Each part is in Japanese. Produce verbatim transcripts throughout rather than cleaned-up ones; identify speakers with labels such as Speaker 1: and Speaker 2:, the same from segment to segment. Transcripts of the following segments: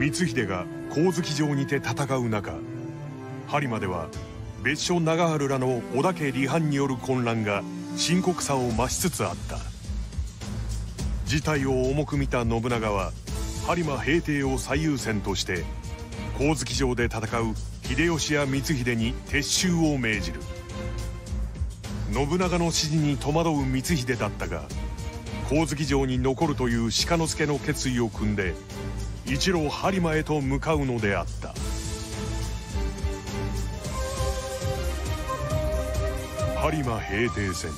Speaker 1: 光秀が上月城にて戦う中、播磨では別所長春らの織田家離反による混乱が深刻さを増しつつあった。事態を重く見た信長は播磨平定を最優先として上月城で戦う秀吉や光秀に撤収を命じる。信長の指示に戸惑う光秀だったが、上月城に残るという鹿之助の決意を組んで一路播磨へと向かうのであった。播磨平定戦。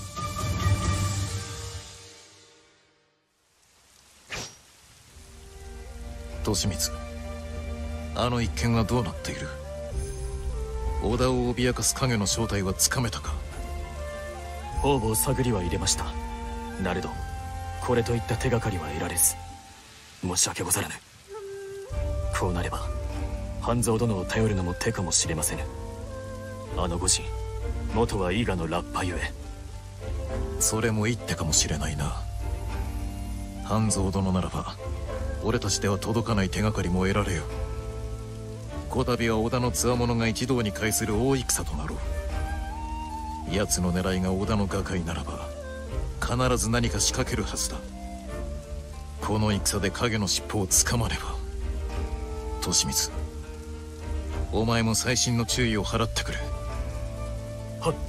Speaker 2: 利光、あの一件はどうなっている？織田を脅かす影の正体はつかめたか？
Speaker 3: 方々探りは入れました。なれどこれといった手がかりは得られず、申し訳ござらぬ。こうなれば半蔵殿を頼るのも手かもしれませぬ。あの御仁、元は伊賀のラッパゆえ。
Speaker 2: それも一手かもしれないな。半蔵殿ならば俺たちでは届かない手がかりも得られよう。こたびは織田の強者が一堂に会する大戦となろう。奴の狙いが織田の瓦解ならば必ず何か仕掛けるはずだ。この戦で影の尻尾をつかまねば。利光、お前も細心の注意を払ってくれ。
Speaker 3: はっ。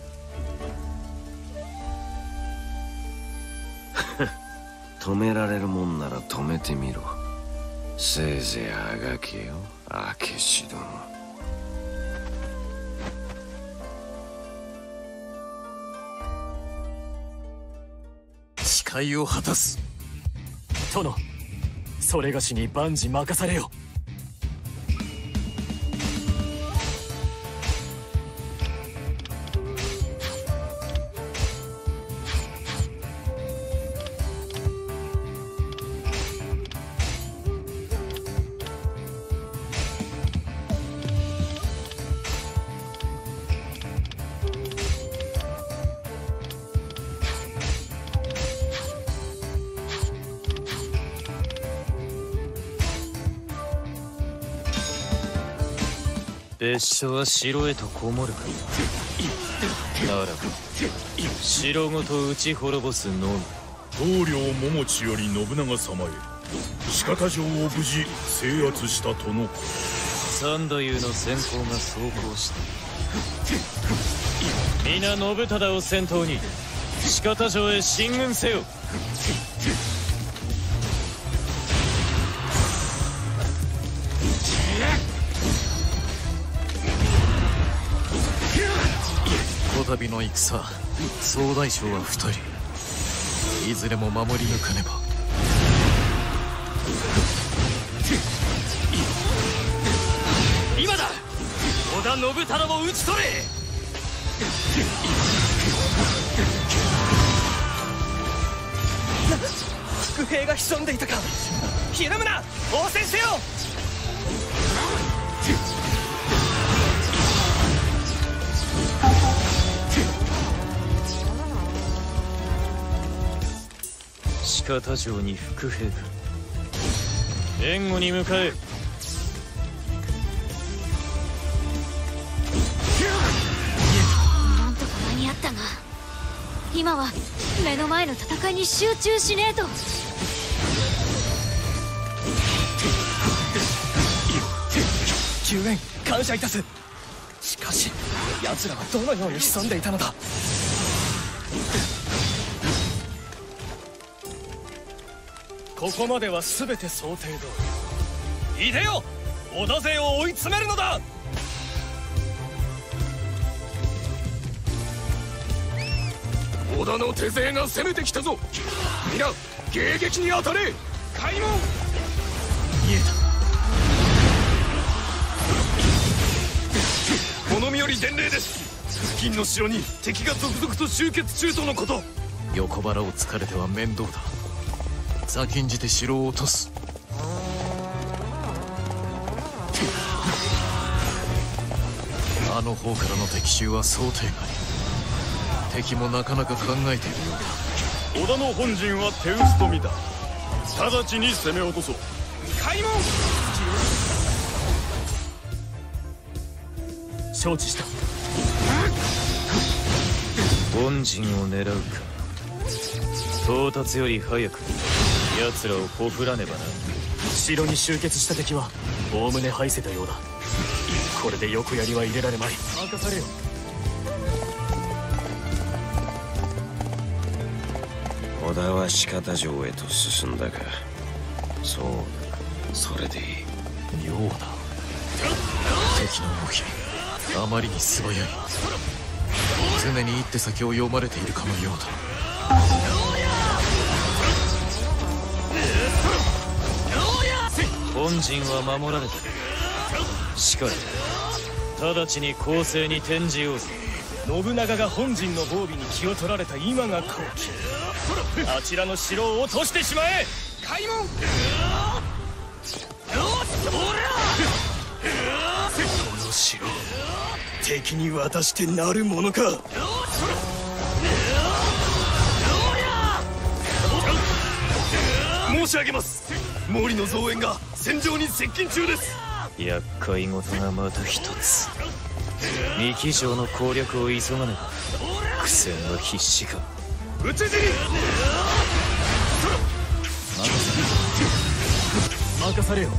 Speaker 4: 止められるもんなら止めてみろ。せいぜいあがけよ、明智殿。
Speaker 2: 誓いを果たす。
Speaker 3: 殿、それがしに万事任されよ。
Speaker 5: 別所は城へとこもるか。ならば城ごと討ち滅ぼすのみ。
Speaker 6: 棟梁桃地より信長様へ鹿田城を無事制圧したとのこと。
Speaker 5: 三太夫の先鋒が走行した。皆信忠を先頭に鹿田城へ進軍せよ。
Speaker 2: こたびの戦、総大将は二人。いずれも守り抜かねば。
Speaker 3: 今だ、織田信忠を討ち取れ。伏兵が潜んでいたか。ひるむな、応戦せよ。
Speaker 5: 鹿田城に伏兵が。援護に向かえ。
Speaker 7: なんとか間に合ったが、今は目の前の戦いに集中しねえと。
Speaker 3: 救援感謝いたす。しかし奴らはどのように潜んでいたのだ。ここまでは全て想定通り。いでよ、織田勢を追い詰めるのだ。
Speaker 6: 織田の手勢が攻めてきたぞ。皆迎撃に当たれ。開門。
Speaker 3: 見え
Speaker 6: た。この身より伝令です。付近の城に敵が続々と集結中とのこと。
Speaker 2: 横腹を突かれては面倒だ。先んじて城を落とす。あの方からの敵襲は想定外。敵もなかなか考えているようだ。
Speaker 6: 織田の本陣は手薄と見た。直ちに攻め落とそう。開門。
Speaker 3: 承知した。
Speaker 5: 本陣を狙うか。到達より早く奴らをほふらねばな。
Speaker 3: 城に集結した敵はおおむね敗せたようだ。これで横槍は入れられまい。任されよ。
Speaker 4: 織田は四方城へと進んだか。そうだ、それでいい。
Speaker 2: 妙だ。敵の動きあまりに素早い。常に一手先を読まれているかのようだ。
Speaker 5: 本陣は守られた。しかし直ちに攻勢に転じようぞ。
Speaker 3: 信長が本陣の防備に気を取られた今が好機。あちらの城を落としてしまえ。開門。この城敵に渡してなるものか。申し上げます。毛利の増援が戦場に接近中です。
Speaker 5: 厄介事がまた一つ。三木城の攻略を急がねば苦戦は必至か。
Speaker 3: 討ち死に。任されよ。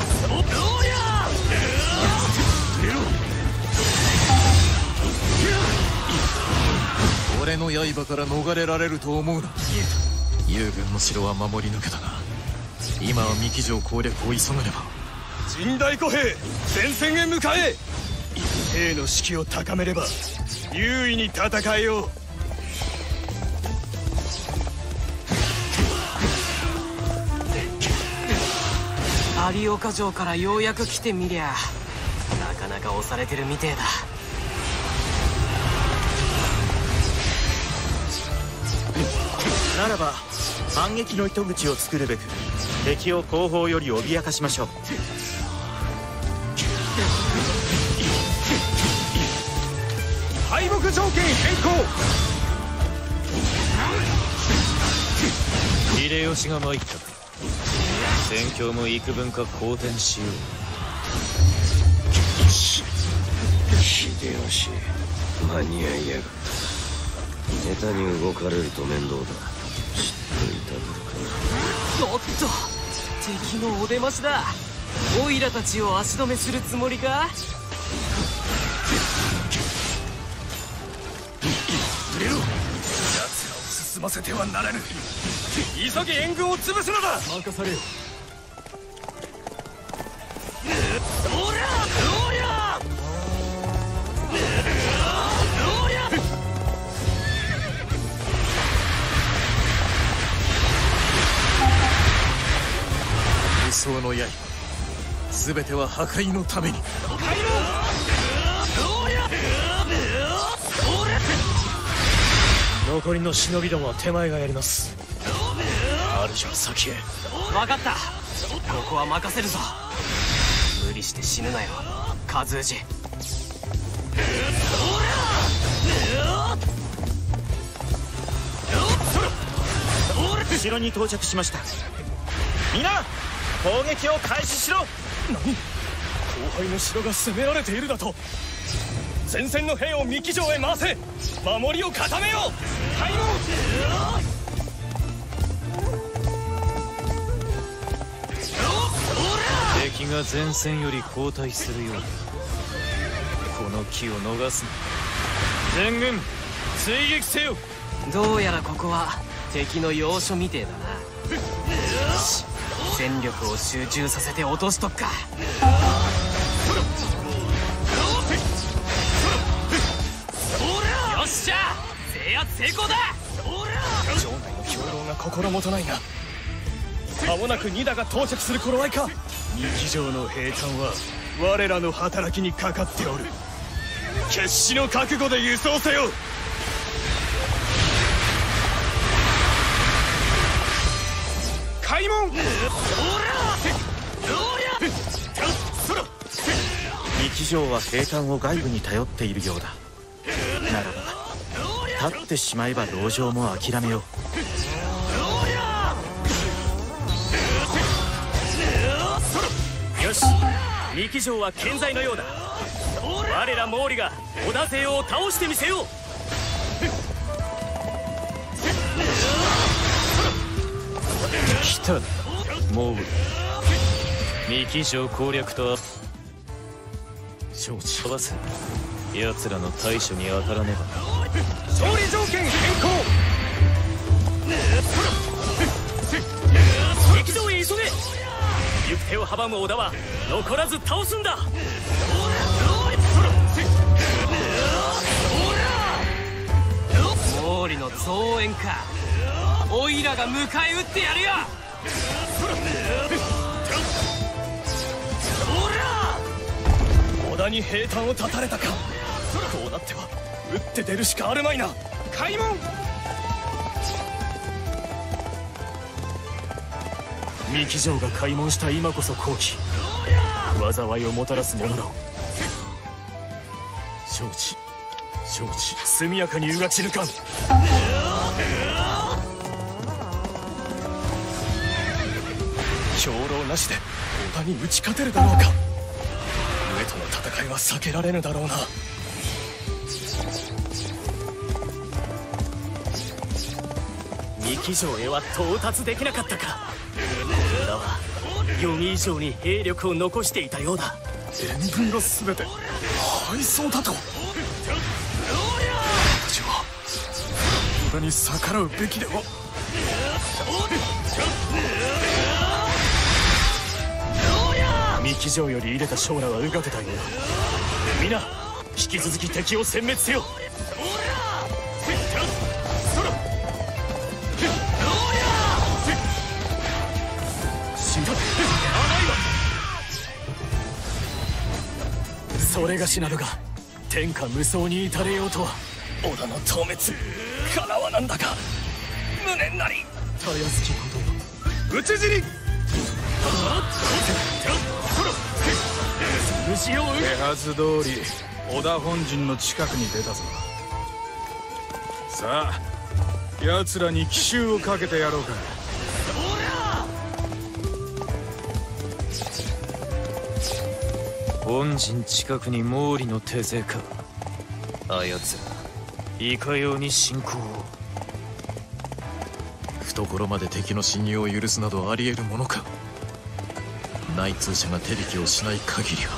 Speaker 2: 俺の刃から逃れられると思うな。友軍の城は守り抜けたが、今は三木城攻略を急がねば。
Speaker 3: 陣大小兵前線へ向かえ。兵の士気を高めれば優位に戦えよう。
Speaker 8: 有岡城からようやく来てみりゃなかなか押されてるみてえだ。
Speaker 9: ならば反撃の糸口を作るべく敵を後方より脅かしましょう。
Speaker 3: 敗北条件変更。
Speaker 5: 秀吉が参ったか。戦況も幾分か好転しよう。
Speaker 4: 秀吉間に合いやがった。下手に動かれると面倒だ。知っていただろうか。
Speaker 8: おっと敵のお出ましだ。オイラたちを足止めするつもりか。
Speaker 3: 奴らを進ませてはならぬ。急ぎ援軍を潰すのだ。任されよ。おりゃおりゃ
Speaker 2: 無双の刃、全ては破壊のために。
Speaker 3: 残りの忍びどもは手前がやります。主は先へ。
Speaker 8: 分かった。ここは任せるぞ。無理して死ぬなよ和氏。
Speaker 9: 城に到着しました。皆攻撃を開始しろ。
Speaker 3: 何、後輩の城が攻められているだと。前線の兵を三木城へ回せ。守りを固めよう。開門。
Speaker 5: 敵が前線より後退するようだ。この機を逃すな。全軍追撃せよ。
Speaker 8: どうやらここは敵の要所みてえだな。よし、戦力を集中させて落としとくか。よっしゃ、制圧成功だ。
Speaker 3: 城内の兵糧が心もとないが、間もなく二打が到着する頃合いか。三木城の平坦は我らの働きにかかっておる。決死の覚悟で輸送せよ。開門。
Speaker 9: 三木城は兵艦を外部に頼っているようだ。ならば立ってしまえば籠城も諦めよう。
Speaker 3: よし、三木城は健在のようだ。 我ら毛利が織田勢を倒してみせよう。
Speaker 5: 来たな毛利。三木城攻略と
Speaker 3: 承知。
Speaker 5: 飛ばす。奴らの対処に当たらねば。
Speaker 3: 勝利条件変更。敵城へ急げ。行く手を阻む織田は残らず倒すんだ。
Speaker 8: 毛利の増援か。オイラが迎え撃ってやるよ。
Speaker 3: 織田に平坦を断たれたか。こうなっては打って出るしかあるまいな。開門。三木城が開門した今こそ好機。災いをもたらす者らを。承知承知。速やかにうがちるかん。兵糧なしで織田に打ち勝てるだろうか。上との戦いは避けられぬだろうな。三木城へは到達できなかったか。織田はよに以上に兵力を残していたようだ。援軍が全て敗走だと。私は織田に逆らうべきでは。三木城より入れた将らはうがてたようだ。皆引き続き敵を殲滅せよ。死んだ。それがしなどが天下無双に至れようとは織田の討滅かなわなんだか。無念なりたやすきことを討ち死に。手はず通り織田本陣の近くに出たぞ。さあ奴らに奇襲をかけてやろうか。
Speaker 5: 本陣近くに毛利の手勢か。あやつらいかように侵攻を。
Speaker 2: 懐まで敵の侵入を許すなどあり得るものか。内通者が手引きをしない限りは。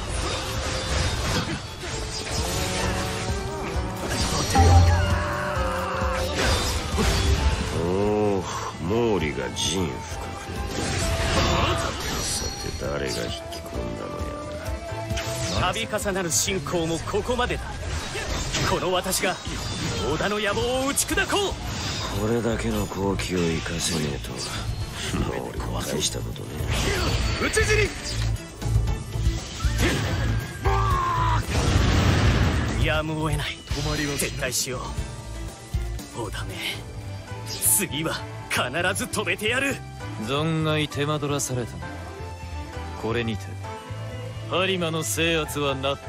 Speaker 4: おお、毛利が陣深く。さて誰が引き込んだのや。
Speaker 3: 度重なる侵攻もここまでだ。この私が織田の野望を打ち砕こう。
Speaker 4: これだけの好機を生かせねえと毛利は大したことね
Speaker 3: え。討ち死に。やむを得ない。撤退しよう。織田め、次は必ず止めてやる。
Speaker 5: 存外手間取らされたな。これにて播磨の制圧はなった。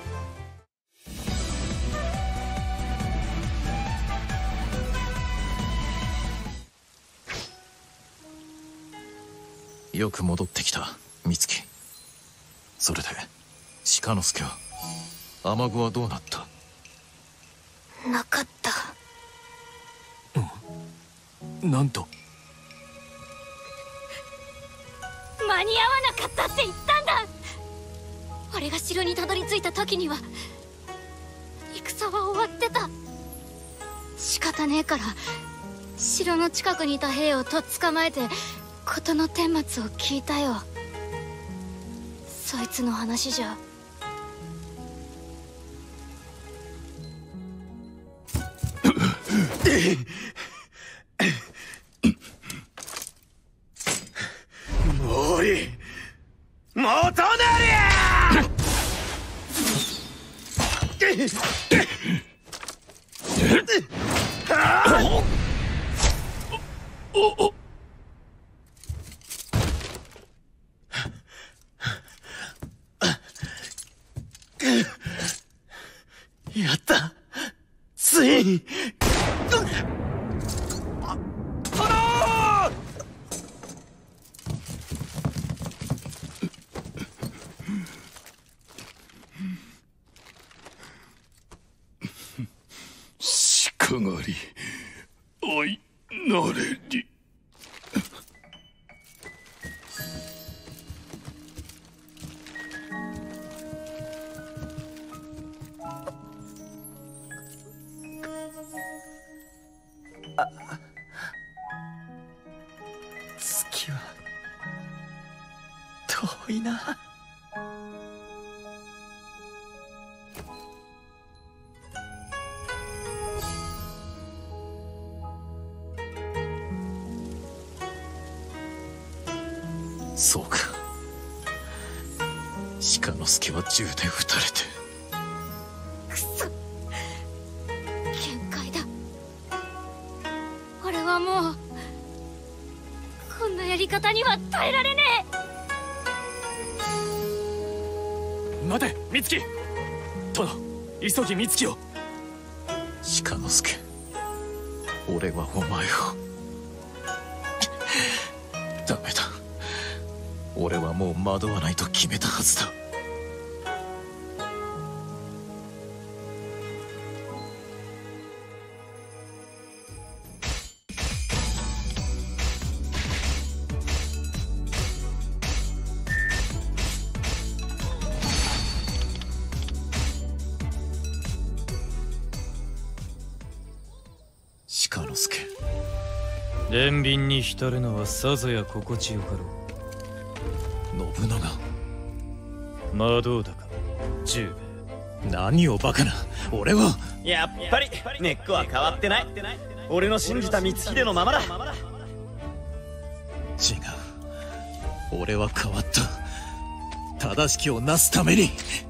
Speaker 2: よく戻ってきた美月。それで鹿之助は雨具はどうなった。
Speaker 7: なかった。
Speaker 3: うん、なんと。
Speaker 7: 間に合わなかったって言ったんだ。俺が城にたどり着いた時には戦は終わってた。仕方ねえから城の近くにいた兵をとっ捕まえて事の顛末を聞いたよ。そいつの話じゃ
Speaker 9: 毛利元就おおやった、ついに。
Speaker 6: かがり愛なれり。
Speaker 9: 月は遠いな。
Speaker 2: そうか、鹿之助は銃で撃たれて。
Speaker 7: くそ、限界だ。俺はもうこんなやり方には耐えられね
Speaker 3: え。待て美月。殿、急ぎ美月を。
Speaker 2: 鹿之助、俺はお前を。ダメだ、俺はもう惑わないと決めたはずだ。鹿之助、
Speaker 5: 憐憫に浸るのはさぞや心地よかろう。
Speaker 2: 信長。
Speaker 5: 魔道だか十兵衛。
Speaker 2: 何をバカな。俺は
Speaker 9: やっぱり根っこは変わってない。俺の信じた光秀のままだ。
Speaker 2: 違う、俺は変わった。正しきをなすために。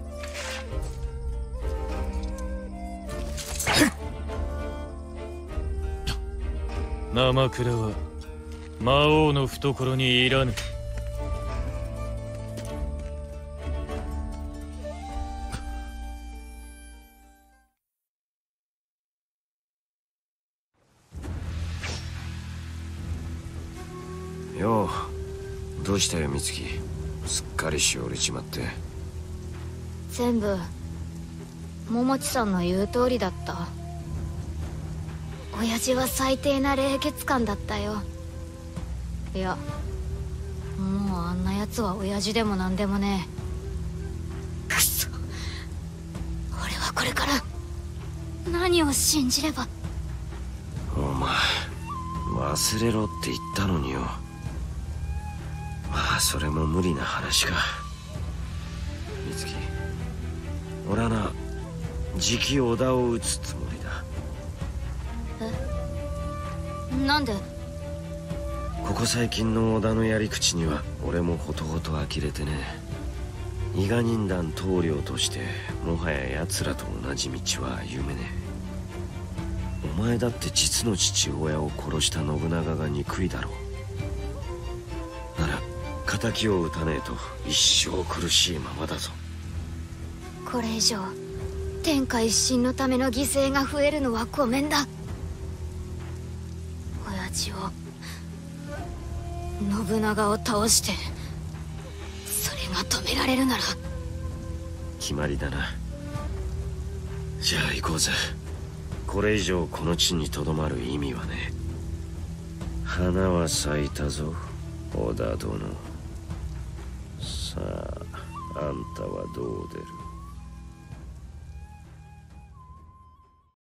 Speaker 5: 生倉は魔王の懐にいらぬ。
Speaker 4: よう、どうしたよ美月。すっかりしおれちまって。
Speaker 7: 全部桃地さんの言う通りだった。親父は最低な冷血感だったよ。いや、もうあんなやつは親父でも何でもねえ。くそ、俺はこれから何を信じれば。
Speaker 4: お前忘れろって言ったのによ。まあそれも無理な話か。美月、俺はな、次期織田を討つつもりだ。
Speaker 7: え、なんで？
Speaker 4: ここ最近の織田のやり口には俺もほとほと呆れてね。伊賀忍団棟梁としてもはや奴らと同じ道は歩めねえ。お前だって実の父親を殺した信長が憎いだろう。なら敵を討たねえと一生苦しいままだぞ。
Speaker 7: これ以上天下一新のための犠牲が増えるのはごめんだ。親父を、信長を倒してそれが止められるなら。
Speaker 4: 決まりだな。じゃあ行こうぜ。これ以上この地にとどまる意味はね。花は咲いたぞ織田殿。さあ、あんたはどう出る？